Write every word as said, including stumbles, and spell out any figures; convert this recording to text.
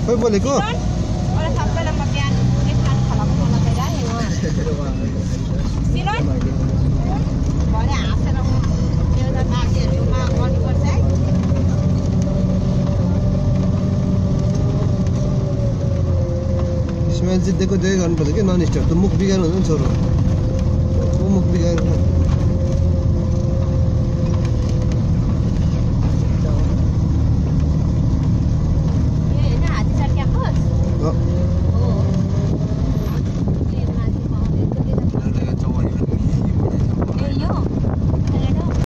खोइ बोलेको इस्माइल जित्देको त्यही गर्नुपर्छ कि नन स्टप त मुख बिगार्नु हुन्छ नि छोरो ऊ मुख बिगार्नु